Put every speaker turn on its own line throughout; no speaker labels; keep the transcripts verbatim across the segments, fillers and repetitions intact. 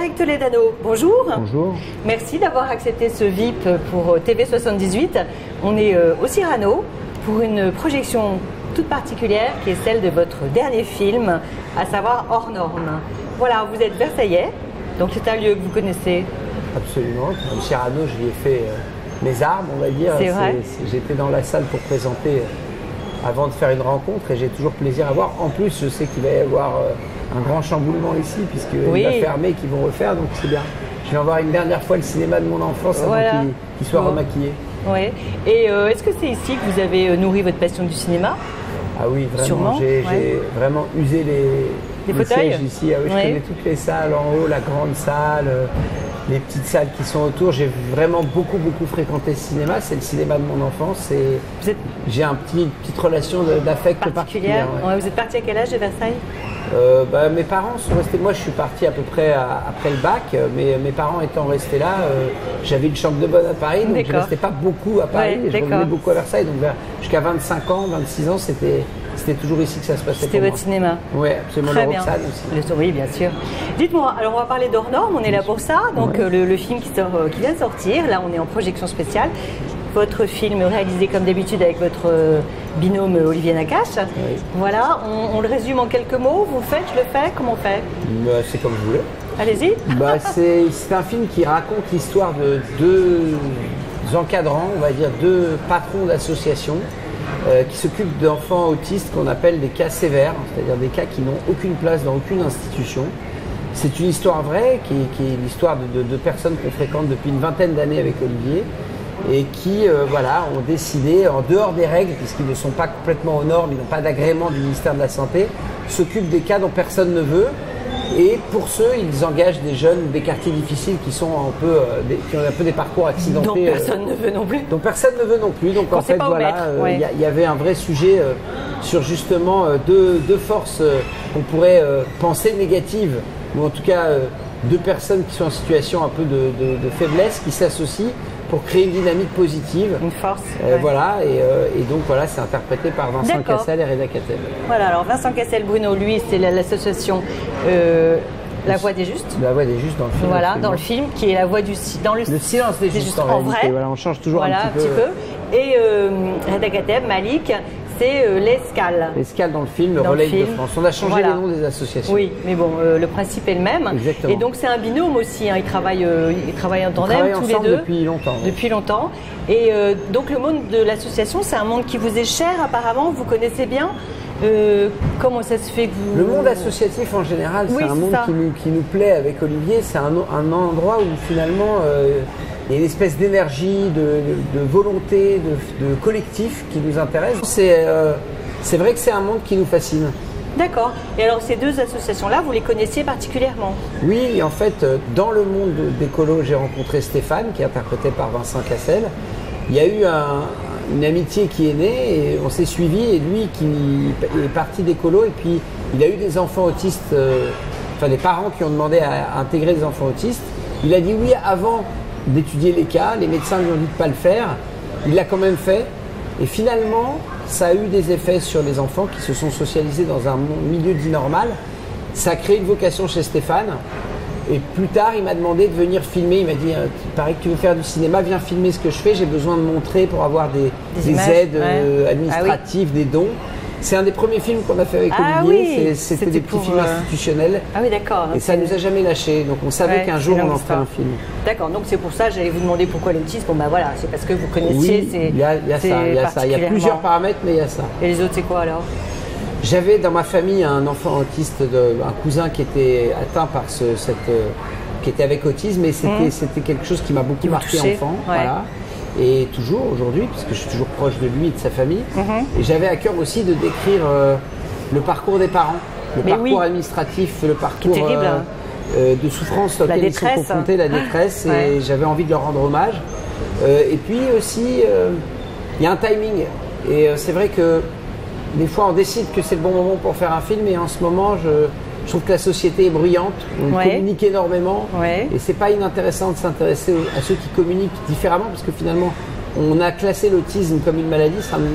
Eric Toledano, bonjour.
Bonjour.
Merci d'avoir accepté ce V I P pour T V soixante-dix-huit. On est au Cyrano pour une projection toute particulière qui est celle de votre dernier film, à savoir Hors Normes. Voilà, vous êtes versaillais, donc c'est un lieu que vous connaissez.
Absolument. Le Cyrano, j'y ai fait euh, mes armes, on va dire.
C'est vrai.
J'étais dans la salle pour présenter euh, avant de faire une rencontre et j'ai toujours plaisir à voir. En plus, je sais qu'il va y avoir euh, un grand chamboulement ici puisqu'il oui. va fermer, qu'ils vont refaire, donc c'est bien. Je vais en voir une dernière fois le cinéma de mon enfance avant voilà. qu'il qu soit bon. remaquillé.
Ouais. Et euh, est-ce que c'est ici que vous avez nourri votre passion du cinéma?
Ah oui, vraiment. J'ai ouais. vraiment usé les,
les,
les
fauteuils
sièges ici. Ah oui, ouais. Je connais toutes les salles en haut, la grande salle, les petites salles qui sont autour. J'ai vraiment beaucoup, beaucoup fréquenté le cinéma. C'est le cinéma de mon enfance. Et êtes... j'ai un petit, petite relation d'affect particulière. particulière
ouais. Ouais, vous êtes parti à quel âge de Versailles?
Euh, bah, mes parents sont restés, moi je suis parti à peu près à, après le bac, mais mes parents étant restés là, euh, j'avais une chambre de bonne à Paris, donc je ne restais pas beaucoup à Paris, ouais, je revenais beaucoup à Versailles, donc jusqu'à vingt-cinq ans, vingt-six ans, c'était toujours ici que ça se passait.
C'était votre cinéma?
Oui, absolument,
très
le
bien.
Roxane aussi.
Le, oui, bien sûr. Dites-moi, alors on va parler d'Hors Normes, on est là pour ça, donc ouais. euh, le, le film qui, sort, euh, qui vient de sortir, là on est en projection spéciale. Votre film réalisé comme d'habitude avec votre euh, binôme Olivier Nakache. Oui. Voilà, on, on le résume en quelques mots. Vous le faites, je le fais, comment on fait?
Bah, c'est comme vous voulez.
Allez-y.
Bah, c'est un film qui raconte l'histoire de deux encadrants, on va dire deux patrons d'associations euh, qui s'occupent d'enfants autistes qu'on appelle des cas sévères, c'est-à-dire des cas qui n'ont aucune place dans aucune institution. C'est une histoire vraie, qui, qui est l'histoire de, de, de personnes qu'on fréquente depuis une vingtaine d'années avec Olivier, et qui euh, voilà, ont décidé, en dehors des règles, puisqu'ils ne sont pas complètement aux normes, ils n'ont pas d'agrément du ministère de la Santé, s'occupent des cas dont personne ne veut. Et pour ceux, ils engagent des jeunes des quartiers difficiles qui, sont un peu, euh, des, qui ont un peu des parcours accidentés.
Dont personne euh, ne veut non plus.
Dont personne ne veut non plus. Donc en fait, voilà, il euh, ouais. y, y avait un vrai sujet euh, sur justement euh, deux, deux forces euh, qu'on pourrait euh, penser négatives, ou en tout cas euh, deux personnes qui sont en situation un peu de, de, de faiblesse, qui s'associent pour créer une dynamique positive.
Une force.
Euh,
ouais.
Voilà, et, euh, et donc voilà, c'est interprété par Vincent Cassel et Reda Kateb.
Voilà, alors Vincent Cassel, Bruno, lui, c'est l'association euh, La Voix des Justes.
La Voix des Justes dans le film.
Voilà, dans le film, qui est la voix du dans le,
le silence des Justes, justes en, en vrai. Voilà, on change toujours
voilà,
un petit,
un petit peu. peu. Et euh, Reda Kateb, Malik, c'est euh, l'Escale.
L'Escale dans le film, le Relais de France. On a changé voilà. les noms des associations.
Oui, mais bon, euh, le principe est le même.
Exactement.
Et donc c'est un binôme aussi, hein. ils, travaillent, euh, ils travaillent en tandem
ils
tous les deux.
depuis longtemps. Ouais.
Depuis longtemps. Et euh, donc le monde de l'association, c'est un monde qui vous est cher apparemment, vous connaissez bien. Euh, comment ça se fait que vous...
Le monde associatif en général, oui, c'est un monde qui nous, qui nous plaît avec Olivier. C'est un, un endroit où finalement euh, il y a une espèce d'énergie, de, de, de volonté, de, de collectif qui nous intéresse. C'est euh, c'est vrai que c'est un monde qui nous fascine.
D'accord. Et alors ces deux associations-là, vous les connaissiez particulièrement?
Oui, en fait, dans le monde d'écolo, j'ai rencontré Stéphane, qui est interprété par Vincent Cassel. Il y a eu un, une amitié qui est née et on s'est suivis. Et lui, qui est parti d'écolo, et puis il a eu des enfants autistes, euh, enfin des parents qui ont demandé à, à intégrer des enfants autistes. Il a dit oui avant d'étudier les cas. Les médecins lui ont dit de ne pas le faire. Il l'a quand même fait. Et finalement, ça a eu des effets sur les enfants qui se sont socialisés dans un milieu dit normal. Ça a créé une vocation chez Stéphane. Et plus tard, il m'a demandé de venir filmer. Il m'a dit, il paraît que tu veux faire du cinéma, viens filmer ce que je fais. J'ai besoin de montrer pour avoir des, des, des aides ouais. euh, administratives, ah oui. des dons. C'est un des premiers films qu'on a fait avec
ah
Olivier.
Oui.
C'était des petits films euh... institutionnels.
Ah oui, d'accord.
Et ça ne nous a jamais lâchés. Donc on savait ouais, qu'un jour on en ferait un film.
D'accord. Donc c'est pour ça que j'allais vous demander pourquoi l'autisme. Bon ben voilà, c'est parce que vous connaissiez.
Oui, il y a, y a ça. Il y a ça. Il y a plusieurs paramètres, mais il y a ça.
Et les autres, c'est quoi alors?
J'avais dans ma famille un enfant autiste, de, un cousin qui était atteint par ce, cette, euh, qui était avec autisme, et c'était mmh. c'était quelque chose qui m'a beaucoup qui marqué enfant. Ouais. Voilà. Et toujours aujourd'hui, puisque je suis toujours proche de lui et de sa famille. Mm-hmm. Et j'avais à cœur aussi de décrire euh, le parcours des parents, le Mais parcours oui. administratif, le parcours
terrible,
euh, euh, de souffrance auquel ils sont confrontés, la détresse.
Ouais.
Et j'avais envie de leur rendre hommage. Euh, et puis aussi, euh, il y a un timing. Et euh, c'est vrai que des fois, on décide que c'est le bon moment pour faire un film. Et en ce moment, je, je trouve que la société est bruyante. On ouais. communique énormément.
Ouais.
Et c'est pas inintéressant de s'intéresser à ceux qui communiquent différemment, parce que finalement, on a classé l'autisme comme une maladie. Ça,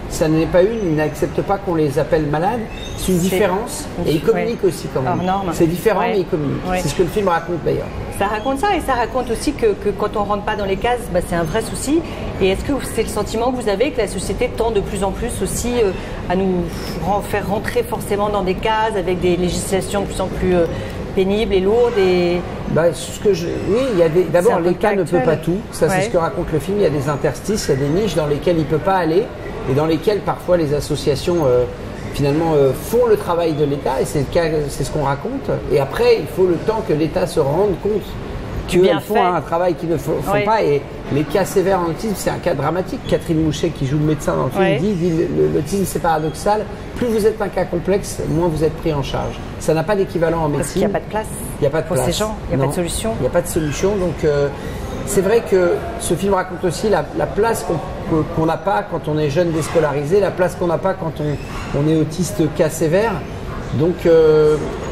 ça n'est pas une, ils n'acceptent pas qu'on les appelle malades. C'est une différence et ils communiquent ouais. aussi quand même. C'est différent ouais. mais ils communiquent. Ouais. C'est ce que le film raconte d'ailleurs.
Ça raconte ça et ça raconte aussi que, que quand on ne rentre pas dans les cases, bah, c'est un vrai souci. Et est-ce que c'est le sentiment que vous avez que la société tend de plus en plus aussi euh, à nous faire rentrer forcément dans des cases avec des législations de plus en plus euh, pénibles et lourdes et...
Bah, ce que je... Oui, il y a des... d'abord l'État ne peut pas tout. Ça ouais. c'est ce que raconte le film. Il y a des interstices, il y a des niches dans lesquelles il ne peut pas aller et dans lesquelles parfois les associations euh, finalement euh, font le travail de l'État et c'est, le cas, c'est ce qu'on raconte. Et après, il faut le temps que l'État se rende compte qu'ils font un travail qu'ils ne font, font oui. pas. Et les cas sévères en autisme, c'est un cas dramatique. Catherine Mouchet, qui joue le médecin dans le film, oui. dit, dit l'autisme c'est paradoxal. Plus vous êtes un cas complexe, moins vous êtes pris en charge. Ça n'a pas d'équivalent en médecine.
Parce qu'il n'y a pas de place.
Il n'y a pas de
pour
place.
ces gens. Il n'y a
non.
pas de solution.
Il n'y a pas de solution. Donc euh, c'est vrai que ce film raconte aussi la, la place qu'on qu'on n'a pas quand on est jeune déscolarisé, la place qu'on n'a pas quand on, on est autiste cas sévère. Donc euh,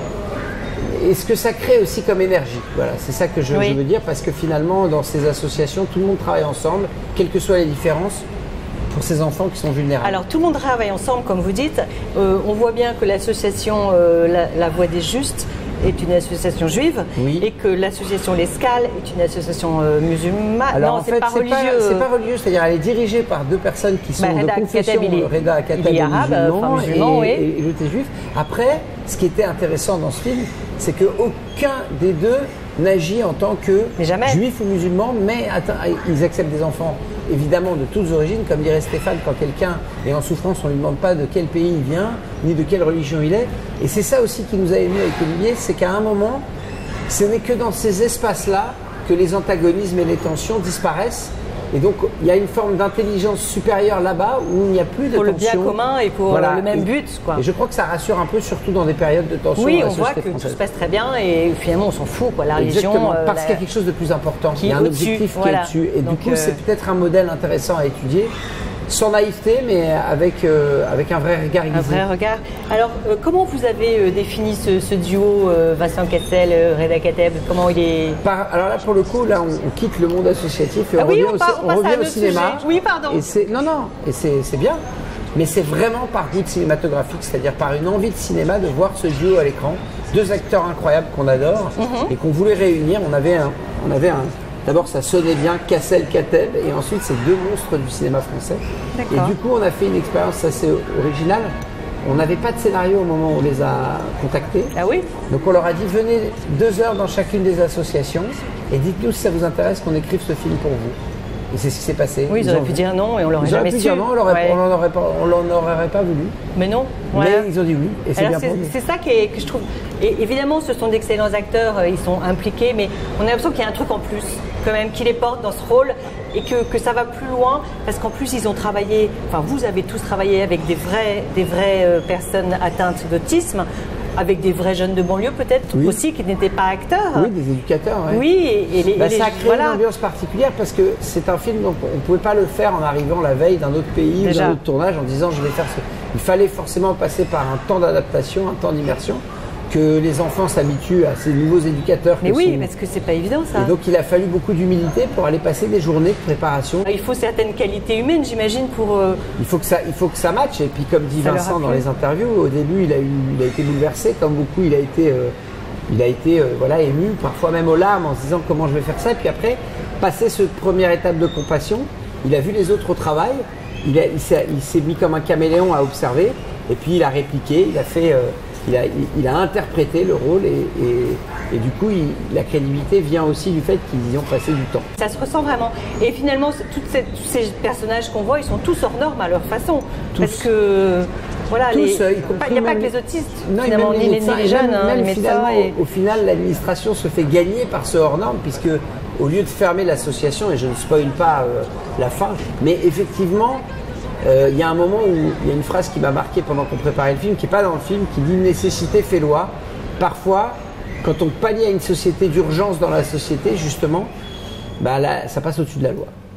et ce que ça crée aussi comme énergie. Voilà, c'est ça que je, oui. je veux dire, parce que finalement, dans ces associations, tout le monde travaille ensemble, quelles que soient les différences, pour ces enfants qui sont vulnérables.
Alors, tout le monde travaille ensemble, comme vous dites. Euh, on voit bien que l'association euh, la, la Voix des Justes est une association juive oui. et que l'association L'Escale est une association euh, musulmane.
Alors,
non,
en
c'est
fait,
pas
c'est
religieux.
Pas, c'est pas religieux, c'est-à-dire elle est dirigée par deux personnes qui sont bah, de confession, Reda Kateb est
arabe,
musulman,
enfin, musulman
et,
oui.
et, et l'autre est juif. Après, ce qui était intéressant dans ce film, c'est qu'aucun des deux n'agit en tant que juif ou musulman, mais attends, ils acceptent des enfants évidemment de toutes origines, comme dirait Stéphane, quand quelqu'un est en souffrance, on ne lui demande pas de quel pays il vient, ni de quelle religion il est. Et c'est ça aussi qui nous a émus avec Olivier, c'est qu'à un moment, ce n'est que dans ces espaces-là que les antagonismes et les tensions disparaissent. Et donc, il y a une forme d'intelligence supérieure là-bas où il n'y a plus de
pour
tension.
Pour le bien commun et pour voilà. le même but, quoi.
Et je crois que ça rassure un peu, surtout dans des périodes de tension.
Oui,
dans
on voit que
française.
Tout se passe très bien et finalement, on s'en fout, quoi. La religion.
Exactement,
euh,
parce
la...
qu'il y a quelque chose de plus important. Il y a un objectif voilà. qui est au-dessus. Et donc, du coup, euh... c'est peut-être un modèle intéressant à étudier. Sans naïveté, mais avec, euh, avec un vrai regard aiguisé.
Un vrai regard. Alors, euh, comment vous avez euh, défini ce, ce duo euh, Vincent Cassel, euh, Reda Kateb? Comment il est
Par, Alors là, pour le coup, là, on, on quitte le monde associatif et
ah
on
oui,
revient,
on
au,
part, on
on revient au cinéma.
Sujet. Oui, pardon.
Et c'est, non, non, et c'est, c'est bien. Mais c'est vraiment par goût cinématographique, c'est-à-dire par une envie de cinéma de voir ce duo à l'écran. Deux acteurs incroyables qu'on adore mm-hmm. et qu'on voulait réunir. On avait un, on avait un D'abord, ça sonnait bien, Cassel, Kateb, et ensuite, c'est deux monstres du cinéma français. D'accord. Et du coup, on a fait une expérience assez originale. On n'avait pas de scénario au moment où on les a contactés.
Ah oui?
Donc, on leur a dit, venez deux heures dans chacune des associations et dites-nous si ça vous intéresse qu'on écrive ce film pour vous. Et c'est ce qui s'est passé.
Oui, ils, ils auraient pu dire non et on l'aurait
ils
jamais
pu
su.
Dire non, on l'aurait, ouais. on n'en aurait pas, on l'en aurait pas voulu.
Mais non.
Ouais. Mais ils ont dit oui. Et c'est
Alors
bien
c'est, c'est ça qui est, que je trouve. Et évidemment, ce sont d'excellents acteurs, ils sont impliqués, mais on a l'impression qu'il y a un truc en plus, quand même, qui les porte dans ce rôle et que, que ça va plus loin, parce qu'en plus, ils ont travaillé. Enfin, vous avez tous travaillé avec des vraies, des vraies euh, personnes atteintes d'autisme. Avec des vrais jeunes de banlieue peut-être oui. aussi qui n'étaient pas acteurs.
Oui, des éducateurs. Ouais.
Oui, et, et les,
bah,
et les,
ça a créé
voilà.
une ambiance particulière parce que c'est un film, donc on ne pouvait pas le faire en arrivant la veille d'un autre pays Déjà. ou d'un autre tournage en disant je vais faire ce. Il fallait forcément passer par un temps d'adaptation, un temps d'immersion, que les enfants s'habituent à ces nouveaux éducateurs.
Mais oui,
sont...
parce que c'est pas évident ça.
Et donc il a fallu beaucoup d'humilité pour aller passer des journées de préparation.
Il faut certaines qualités humaines, j'imagine, pour. Euh...
Il faut que ça, il faut que ça matche. Et puis comme dit ça Vincent dans les interviews, au début il a eu, il a été bouleversé, comme beaucoup, il a été, euh, il a été, euh, voilà, ému, parfois même aux larmes, en se disant comment je vais faire ça. Et puis après, passer cette première étape de compassion, il a vu les autres au travail, il, a, il, s'est, il s'est mis comme un caméléon à observer, et puis il a répliqué, il a fait. Euh, Il a, il a interprété le rôle et, et, et du coup, il, la crédibilité vient aussi du fait qu'ils y ont passé du temps.
Ça se ressent vraiment. Et finalement, toutes ces, tous ces personnages qu'on voit, ils sont tous hors normes à leur façon. Tous. Parce que, voilà,
tous,
les,
euh,
il n'y a pas que les autistes,
non,
finalement, ni les, ni les jeunes,
même,
hein,
même
les médecins. Et...
Au, au final, l'administration se fait gagner par ce hors norme, puisque au lieu de fermer l'association, et je ne spoil pas euh, la fin, mais effectivement, il euh, y a un moment où il y a une phrase qui m'a marqué pendant qu'on préparait le film, qui n'est pas dans le film, qui dit « nécessité fait loi ». Parfois, quand on pallie à une société d'urgence dans la société, justement, bah là, ça passe au-dessus de la loi.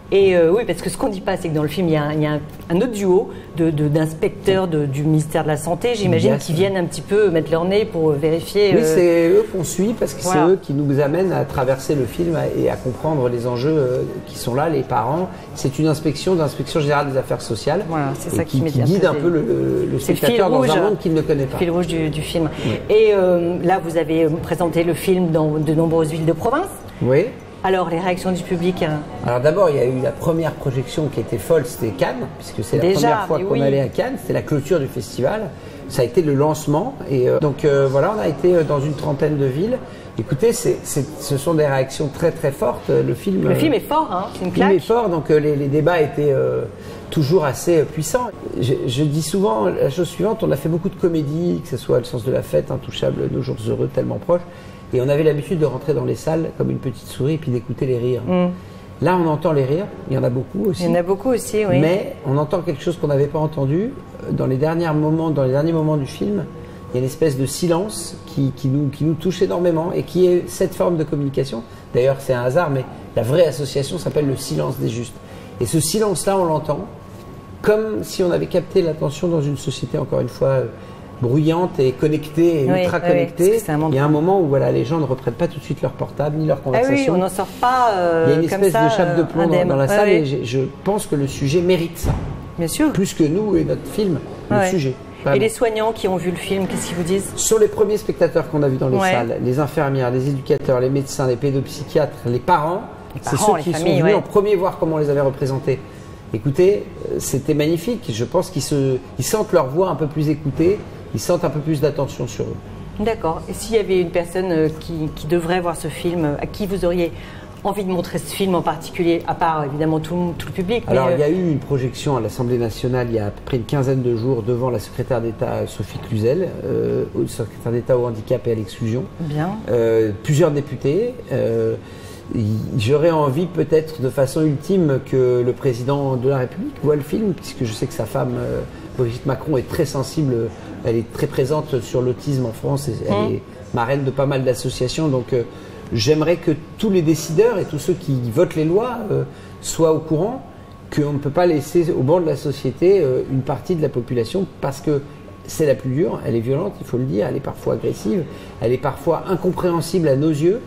Et euh, oui, parce que ce qu'on ne dit pas, c'est que dans le film, il y a un, il y a un, un autre duo de, de, d'inspecteurs de, du ministère de la Santé, j'imagine, yes, qui viennent un petit peu mettre leur nez pour vérifier.
Oui,
euh...
c'est eux qu'on suit parce que
voilà.
c'est eux qui nous amènent à traverser le film et à comprendre les enjeux euh, qui sont là, les parents. C'est une inspection d'inspection générale des affaires sociales
voilà, c'est ça
qui,
qui,
qui guide un peu le, le, le spectateur dans un monde qu'il ne connaît pas.
C'est le fil rouge du, du film.
Oui.
Et euh, là, vous avez présenté le film dans de nombreuses villes de province.
Oui.
Alors, les réactions du public hein.
Alors d'abord, il y a eu la première projection qui était folle, c'était Cannes, puisque c'est la
Déjà,
première fois qu'on
oui.
allait à Cannes, c'était la clôture du festival. Ça a été le lancement. Et euh, donc euh, voilà, on a été dans une trentaine de villes. Écoutez, c'est, c'est, ce sont des réactions très très fortes. Le film,
le film est fort, hein, c'est une claque.
Le film est fort, donc euh, les, les débats étaient euh, toujours assez euh, puissants. Je, je dis souvent la chose suivante, on a fait beaucoup de comédies, que ce soit Le sens de la fête, Intouchable, Nos jours heureux, Tellement proches. Et on avait l'habitude de rentrer dans les salles comme une petite souris et puis d'écouter les rires. Mm. Là, on entend les rires, il y en a beaucoup aussi.
Il y en a beaucoup aussi, oui.
Mais on entend quelque chose qu'on n'avait pas entendu. Dans les derniers moments, dans les derniers moments du film, il y a une espèce de silence qui, qui, nous, qui nous touche énormément et qui est cette forme de communication. D'ailleurs, c'est un hasard, mais la vraie association s'appelle le silence des justes. Et ce silence-là, on l'entend comme si on avait capté l'attention dans une société, encore une fois, bruyante et connectée et
oui,
ultra connectée.
Oui,
il y a un moment où voilà, les gens ne reprennent pas tout de suite leur portable ni leur conversation.
Ah oui, on n'en sort pas euh,
il y a une espèce
ça,
de chape de plomb dans, dans la
ouais,
salle
ouais.
et je pense que le sujet mérite ça.
Bien sûr.
Plus que nous et notre film, le
ouais.
sujet.
Vraiment. Et les soignants qui ont vu le film, qu'est-ce qu'ils vous disent?
Sur les premiers spectateurs qu'on a vus dans les ouais. salles, les infirmières, les éducateurs, les médecins, les pédopsychiatres, les parents, les c'est parents, ceux qui familles, sont venus ouais. en premier voir comment on les avait représentés. Écoutez, c'était magnifique. Je pense qu'ils se, ils sentent leur voix un peu plus écoutée. Ils sentent un peu plus d'attention sur eux.
D'accord. Et s'il y avait une personne qui, qui devrait voir ce film, à qui vous auriez envie de montrer ce film en particulier, à part évidemment tout, tout le public?
Alors,
mais
il y a eu une projection à l'Assemblée nationale il y a à peu près une quinzaine de jours devant la secrétaire d'État Sophie Cluzel, euh, secrétaire d'État au handicap et à l'exclusion.
Bien.
Euh, plusieurs députés. Euh, J'aurais envie peut-être de façon ultime que le président de la République voit le film, puisque je sais que sa femme, euh, Brigitte Macron, est très sensible, elle est très présente sur l'autisme en France, et elle mmh. est marraine de pas mal d'associations, donc euh, j'aimerais que tous les décideurs et tous ceux qui votent les lois euh, soient au courant qu'on ne peut pas laisser au banc de la société euh, une partie de la population, parce que c'est la plus dure, elle est violente, il faut le dire, elle est parfois agressive, elle est parfois incompréhensible à nos yeux.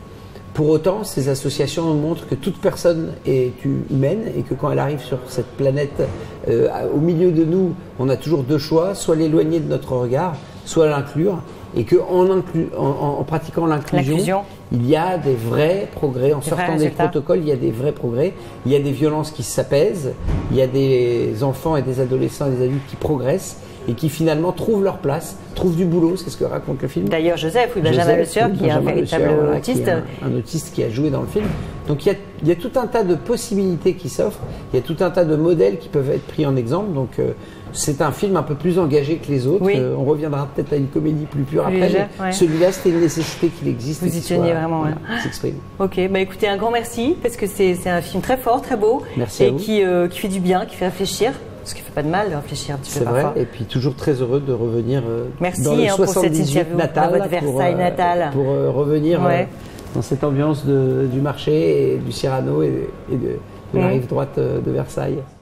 Pour autant, ces associations nous montrent que toute personne est humaine et que quand elle arrive sur cette planète, euh, au milieu de nous, on a toujours deux choix, soit l'éloigner de notre regard, soit l'inclure, et qu'en en, en, en pratiquant l'inclusion, il y a des vrais progrès. En sortant des protocoles, il y a des vrais progrès. Il y a des violences qui s'apaisent, il y a des enfants et des adolescents et des adultes qui progressent et qui finalement trouvent leur place, trouvent du boulot, c'est ce que raconte le film.
D'ailleurs, Joseph, ou Benjamin Le Sueur, qui est un véritable
voilà,
autiste.
Un, un autiste qui a joué dans le film. Donc il y, a, il y a tout un tas de possibilités qui s'offrent, il y a tout un tas de modèles qui peuvent être pris en exemple. Donc euh, c'est un film un peu plus engagé que les autres. Oui. Euh, on reviendra peut-être à une comédie plus pure plus après. Légère, ouais. Celui-là, c'était une nécessité qu'il existe.
Vous y teniez vraiment.
Voilà, ouais. s'exprime.
Ok, bah écoutez, un grand merci, parce que c'est un film très fort, très beau.
Merci
et
à vous.
Qui, euh, qui fait du bien, qui fait réfléchir. Ce qui ne fait pas de mal de réfléchir un petit peu parfois.
C'est vrai, et puis toujours très heureux de revenir euh,
Merci,
dans le
hein,
soixante-dix-huit
pour
natal,
votre Versailles
pour, euh,
natal.
pour euh, revenir
ouais.
euh, dans cette ambiance de, du marché et du Cyrano et, et de, de mmh. la rive droite de Versailles.